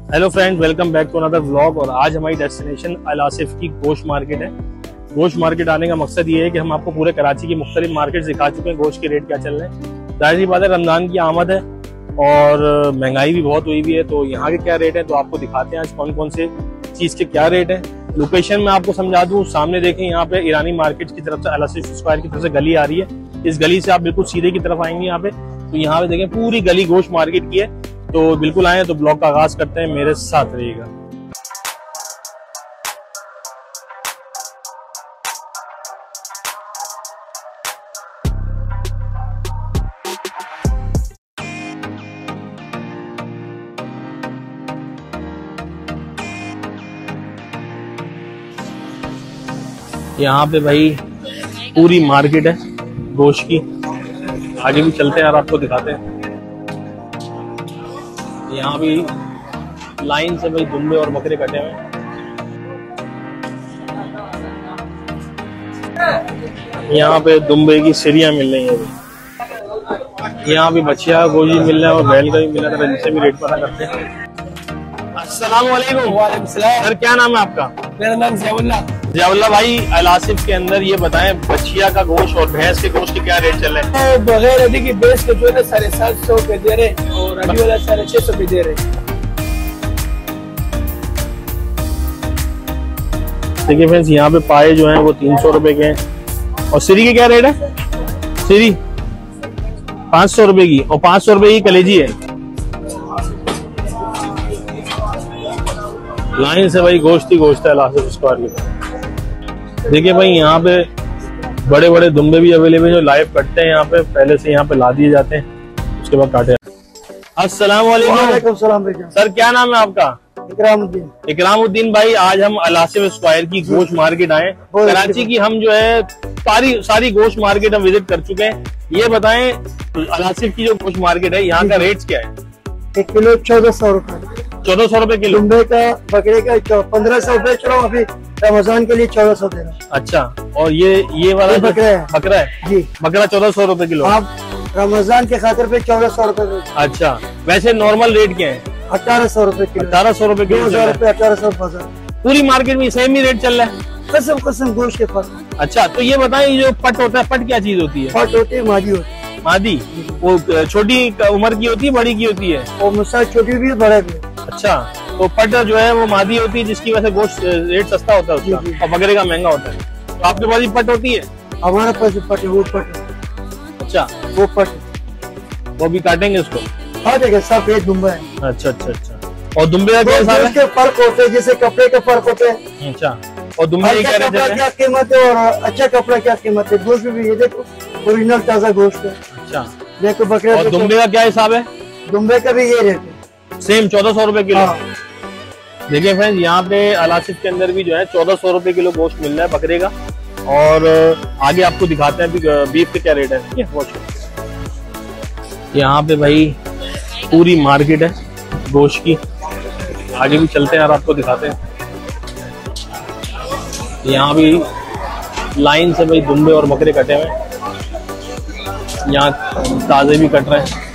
Hello friend, welcome back to another vlog. और आज हमारी डेस्टिनेशन अल आसिफ की गोश्त मार्केट है। गोश्त मार्केट आने का मकसद ये है कि हम आपको पूरे कराची की मुख्तलिफ मार्केट दिखा चुके हैं। गोश्त के रेट क्या चल रहे हैं। जाहिर सी बात है, रमजान की आमद है और महंगाई भी बहुत हुई भी है, तो यहाँ के क्या रेट है तो आपको दिखाते हैं आज कौन कौन से चीज के क्या रेट है। लोकेशन में आपको समझा दूं, सामने देखें यहाँ पे ईरानी मार्केट की तरफ से अल आसिफ स्क्वायर की तरफ से गली आ रही है। इस गली से आप बिल्कुल सीधे की तरफ आएंगे यहाँ पे, तो यहाँ पे देखें पूरी गली गोश्त मार्केट की है। तो बिल्कुल आए तो ब्लॉग का आगाज करते हैं, मेरे साथ रहिएगा। यहाँ पे भाई पूरी मार्केट है गोश्त की। आगे भी चलते हैं और आपको दिखाते हैं। यहाँ भी लाइन से भाई दुम्बे और बकरे कटे हुए हैं। यहाँ पे दुम्बे की सिरियां मिल रही है। यहाँ भी बछिया गोजी मिल रहा है और बैल का भी मिल रहा है, जिससे भी रेट पता करते हैं। अस्सलाम वालेकुम। वालेकुम सलाम। सर क्या नाम है आपका? मेरा नाम ज़ियाउल्लाह। ज़ियाउल्लाह भाई, अल आसिफ के अंदर ये बताएं, बछिया का गोश्त और भैंस के गोश्त के क्या रेट चल रहे हैं? बगैर अडी की भैंस के जो है 750 रुपए दे रहे और अडी वाला 650 रुपए दे रहे। देखिए फ्रेंड्स, यहाँ पे पाए जो हैं वो 300 रुपए के हैं। और सीरी के क्या रेट है? सीरी 500 रुपए की और 500 रुपए की कलेजी है। लाइन से भाई गोश्त ही गोश्त है अल आसिफ स्क्वायर की। देखिए भाई, यहाँ पे बड़े बड़े दुम्बे भी अवेलेबल जो लाइव कटते हैं यहाँ पे, पहले से यहाँ पे ला दिए जाते हैं, उसके बाद काटे। अस्सलाम वालेकुम। सर क्या नाम है आपका? इकरामुद्दीन। इकरामुद्दीन भाई, आज हम अल आसिफ स्क्वायर की गोश्त मार्केट आए। कराची की हम जो है सारी गोश्त मार्केट हम विजिट कर चुके हैं। ये बताएं, अल आसिफ की जो गोश्त मार्केट है यहाँ का रेट क्या है? 1 किलो 1400 रुपए। 1400 रुपए किलो। दुम्बे का बकरे का 1500 रुपए चलो, अभी रमजान के लिए 1400 दे रहा। अच्छा, और ये वाला बकरा है जी, बकरा 1400 रुपए किलो। आप रमजान के खातिर पे 1400 रुपए। अच्छा, वैसे नॉर्मल रेट क्या है? 1800 रुपए किलो। 1800 रुपए किलो। 2000 रुपए 1800 बाजार। पूरी मार्केट में सेम ही रेट चल रहा है। कसम गोश्त के फर्क। अच्छा, तो ये बताएं, ये जो पट होता है, पट क्या चीज होती है? पट होती है, मादी होती है। मादी वो छोटी उम्र की होती है, बड़ी की होती है? और मुझसे छोटी भी बड़े भी। अच्छा, तो पट जो है वो मादी होती है, जिसकी वजह से गोश्त रेट सस्ता होता है उसका, और बकरे का महंगा होता है। तो आपके पास भी पट होती है? हमारे पास पट है, वो पट। अच्छा, वो पट, वो भी काटेंगे उसको? हाँ देखिए, सब एक दुम्बा है। अच्छा अच्छा अच्छा। और दुम्बे का क्या हिसाब है? फर्क होते हैं, जैसे कपड़े के फर्क होते हैं। अच्छा, और दुम्बे की क्या रेट है? क्या कीमत है और अच्छा कपड़ा क्या कीमत है। गोश्त भी ये देखो, ओरिजिनल ताजा गोश्त है। अच्छा, देखो बकरे। और दुम्बे का क्या हिसाब है? दुम्बे का भी ये रेट है, सेम 1400 रुपए किलो। हाँ। देखिए फ्रेंड्स, यहाँ पे अल आसिफ के अंदर भी जो है 1400 रुपए किलो गोश्त मिल रहा है बकरे का। और आगे आपको दिखाते हैं बीफ के क्या रेट है। ठीक है, यहाँ पे भाई पूरी मार्केट है गोश्त की। आगे भी चलते हैं और आपको दिखाते हैं। यहाँ भी लाइन से भाई दुम्बे और बकरे कटे हुए हैं। यहाँ ताजे भी कट रहे हैं।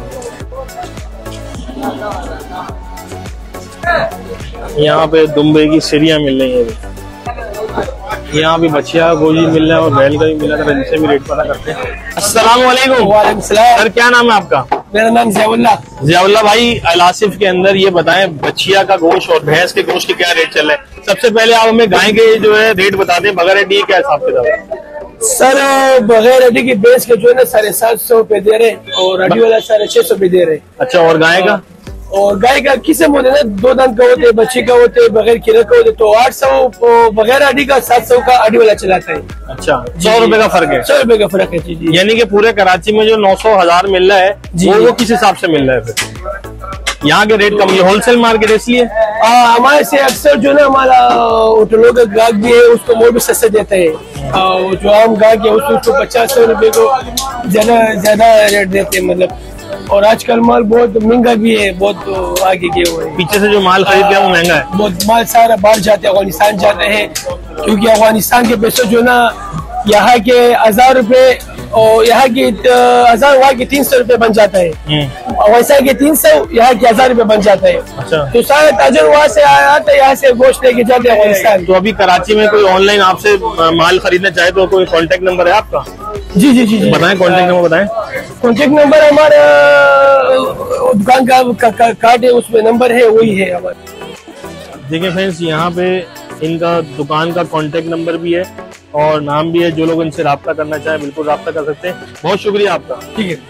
यहाँ पे दुम्बे की सिरियां मिल रही है। यहाँ भी बछिया गोजी मिल रहा है और बैल का भी मिल रहा है, जिनसे भी रेट पता करते हैं। अस्सलाम वालेकुम। वालेकुम सलाम। सर क्या नाम है आपका? मेरा नाम ज़ियाउल्लाह। ज़ियाउल्लाह भाई, अल आसिफ के अंदर ये बताएं, बछिया का गोश्त और भैंस के गोश्त के क्या रेट चल रहे हैं? सबसे पहले आप हमें गाय के जो है रेट बता दें, बगैर अड्डी क्या हिसाब किताब है? सर बगैर अडी की भैंस के जो है 750 रुपए दे रहे और अडी वाला 650 रुपए दे रहे। अच्छा, और गाय का? और गाय का किस्म होते ना, 2 दांत का होते, बच्ची का होते, बगैर खिलक का होते। तो 800 बगैर अडी का, 700 का अडी वाला चलाता है। अच्छा, 100 रुपए का फर्क है? 100 रुपए का फर्क है जी। यानी कि पूरे कराची में जो 900 1000 मिल रहा है वो किस हिसाब से मिल रहा है? फिर यहाँ के रेट कम, ये होलसेल मार्केट है इसलिए? हमारे से अक्सर जो ना हमारा होटलों का गाहक भी है, उसको वो भी सस्ते देते हैं। जो आम गाहक है उसको 50 रुपए को ज्यादा रेट देते हैं मतलब। और आजकल माल बहुत महंगा भी है, बहुत आगे गए हुए हैं। पीछे से जो माल खरीद लिया वो महंगा है, बहुत माल सारा बाहर जाते हैं, अफगानिस्तान जाते हैं, क्योंकि अफगानिस्तान के पैसे जो ना यहाँ के 1000 रुपए और यहाँ की 1000 वहाँ की 300 रुपए बन जाता है, और वैसा की 300 यहाँ की 1000 रुपए बन जाता है। अच्छा, तो सारे ताजर वहाँ से आते, यहाँ से गोश्त लेके जाते हैं अफगानिस्तान। तो अभी कराची में कोई ऑनलाइन आपसे माल खरीदना चाहे तो कोई कांटेक्ट नंबर है आपका? जी जी जी जी, बताएं, कांटेक्ट नंबर बताएं। कांटेक्ट नंबर हमारा दुकान का कार्ड है, उसमें नंबर है, वही है हमारा। देखिए फ्रेंड्स, यहाँ पे इनका दुकान का कांटेक्ट नंबर भी है और नाम भी है। जो लोग इनसे राब्ता करना चाहें बिल्कुल राब्ता कर सकते हैं। बहुत शुक्रिया आपका। ठीक है।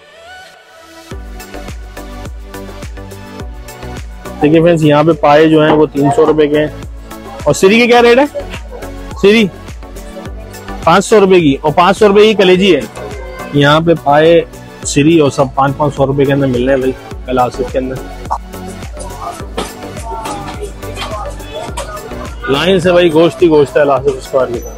देखिए फ्रेंड्स, यहाँ पे पाए जो हैं वो 300 रुपए के हैं। और सीरी के क्या रेट है? सीरी 500 रुपए की, और 500 रुपए की कलेजी है। यहाँ पे पाए सीरी और सब 500-500 रुपए के अंदर मिल रहे हैं भाई अल आसिफ के अंदर। लाइन से भाई गोश्त ही गोश्त है अल आसिफ स्क्वायर की।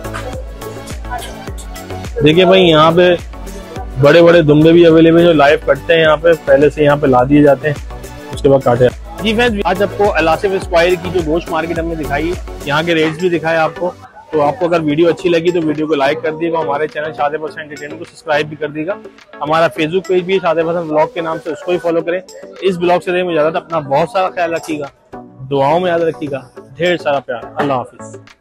देखिए भाई, यहाँ पे बड़े बड़े दुम्बे भी अवेलेबल जो लाइव कटते हैं यहाँ पे, पहले से यहाँ पे ला दिए जाते हैं, उसके बाद काटे। जी फ्रेंड्स, आज आपको अल आसिफ स्क्वायर की जो गोश्त मार्केट हमने दिखाई, यहाँ के रेट्स भी दिखाए आपको। तो आपको अगर वीडियो अच्छी लगी तो वीडियो को लाइक कर दिएगा, हमारे चैनल शादिब हसन एंटरटेनमेंट को सब्सक्राइब भी कर दिएगा। हमारा फेसबुक पेज भी है शादिब हसन ब्लॉग के नाम से, उसको भी फॉलो करें। इस ब्लॉग से देने में इजाजत, अपना बहुत सारा ख्याल रखिएगा, दुआओं में याद रखिएगा, ढेर सारा प्यार। अल्लाह हाफिज।